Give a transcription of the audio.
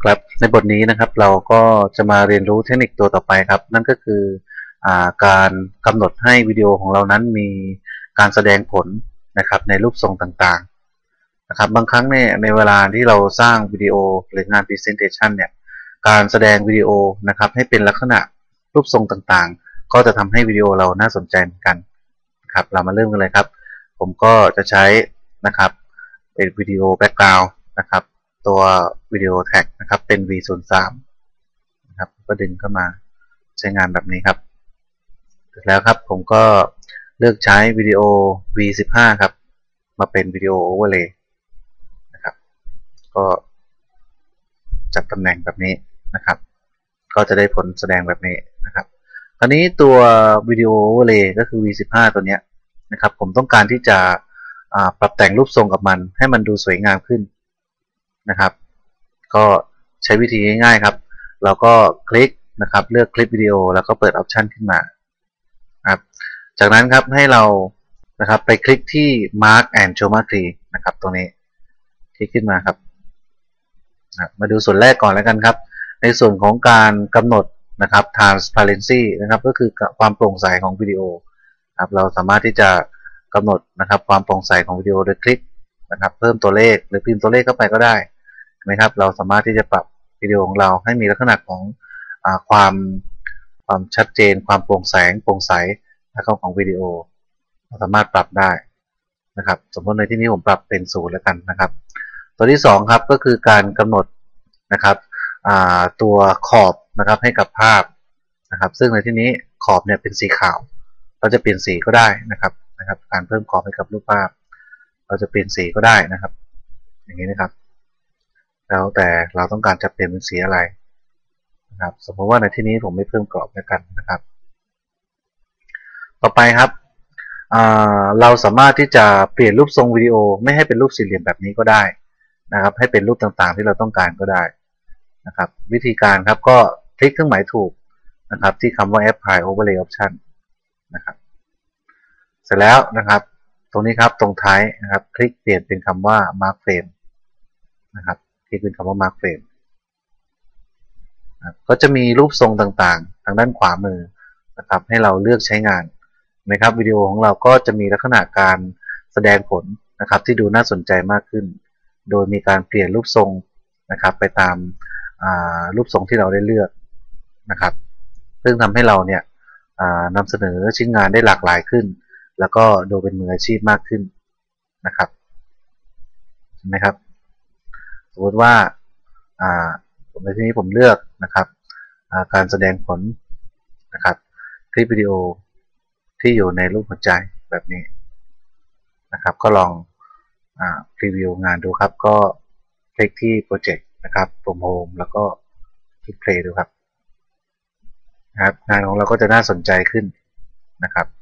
ครับในบทนี้นะครับเราก็จะมาเรียนรู้เทคนิคตัวต่อไปครับนั่นก็คือการกำหนดให้วิดีโอของเรานั้นมีการแสดงผลนะครับในรูปทรงต่างๆนะครับบางครั้งเนี่ยในเวลาที่เราสร้างวิดีโอหรืองาน Presentation เนี่ยการแสดงวิดีโอนะครับให้เป็นลักษณะรูปทรงต่างๆก็จะทำให้วิดีโอเราน่าสนใจเหมือนกันครับเรามาเริ่มกันเลยครับผมก็จะใช้นะครับเป็นวิดีโอแบ็กกราวด์นะครับตัววิดีโอแท็กนะครับเป็น V03 นะครับก็ดึงเข้ามาใช้งานแบบนี้ครับเสร็จแล้วครับผมก็เลือกใช้วิดีโอ V15 ครับมาเป็นวิดีโอโอเวอร์เลย์นะครับก็จัดตำแหน่งแบบนี้นะครับก็จะได้ผลแสดงแบบนี้นะครับคราวนี้ตัววิดีโอโอเวอร์เลย์ก็คือ V15 ตัวเนี้ยนะครับผมต้องการที่จะปรับแต่งรูปทรงกับมันให้มันดูสวยงามขึ้นนะครับก็ใช้วิธีง่ายๆครับเราก็คลิกนะครับเลือกคลิปวิดีโอแล้วก็เปิดออปชันขึ้นมาครับจากนั้นครับให้เรานะครับไปคลิกที่ Mark and Geometry นะครับตรงนี้คลิกขึ้นมาครับมาดูส่วนแรกก่อนแล้วกันครับในส่วนของการกำหนดนะครับ transparency นะครับก็คือความโปร่งใสของวิดีโอครับเราสามารถที่จะกำหนดนะครับความโปร่งใสของวิดีโอโดยคลิกนะครับเพิ่มตัวเลขหรือพิมพ์ตัวเลขเข้าไปก็ได้นะครับเราสามารถที่จะปรับวิดีโอของเราให้มีลักษณะของความชัดเจนความโปร่งแสงโปร่งใสนะครับของวิดีโอเราสามารถปรับได้นะครับสมมติในที่นี้ผมปรับเป็น0แล้วกันนะครับตัวที่2ครับก็คือการกำหนดนะครับตัวขอบนะครับให้กับภาพนะครับซึ่งในที่นี้ขอบเนี่ยเป็นสีขาวเราจะเปลี่ยนสีก็ได้นะครับการเพิ่มขอบให้กับรูปภาพเราจะเปลี่ยนสีก็ได้นะครับอย่างนี้นะครับแล้วแต่เราต้องการจะเปลี่ยนเป็นสีอะไรนะครับสมมติว่าในที่นี้ผมไม่เพิ่มกรอบแล้วกันนะครับต่อไปครับเราสามารถที่จะเปลี่ยนรูปทรงวิดีโอไม่ให้เป็นรูปสี่เหลี่ยมแบบนี้ก็ได้นะครับให้เป็นรูปต่างๆที่เราต้องการก็ได้นะครับวิธีการครับก็คลิกเครื่องหมายถูกนะครับที่คำว่า Apply Overlay Option นะครับเสร็จแล้วนะครับตรงนี้ครับตรงท้ายนะครับคลิกเปลี่ยนเป็นคำว่า Mark Frame นะครับคลิกเป็นคำว่า Mark Frame ก็จะมีรูปทรงต่างๆทางด้านขวามือนะครับให้เราเลือกใช้งานนะครับวิดีโอของเราก็จะมีลักษณะการแสดงผลนะครับที่ดูน่าสนใจมากขึ้นโดยมีการเปลี่ยนรูปทรงนะครับไปตามรูปทรงที่เราได้เลือกนะครับซึ่งทำให้เราเนี่ยนำเสนอชิ้นงานได้หลากหลายขึ้นแล้วก็ดูเป็นมืออาชีพมากขึ้นนะครับเห็นไหมครับสมมติว่าในที่นี้ผมเลือกนะครับการแสดงผลนะครับคลิปวิดีโอที่อยู่ในรูปหัวใจแบบนี้นะครับก็ลองพรีวิวงานดูครับก็คลิกที่โปรเจกต์นะครับfrom homeแล้วก็คลิก play ดูครับงานของเราก็จะน่าสนใจขึ้นนะครับ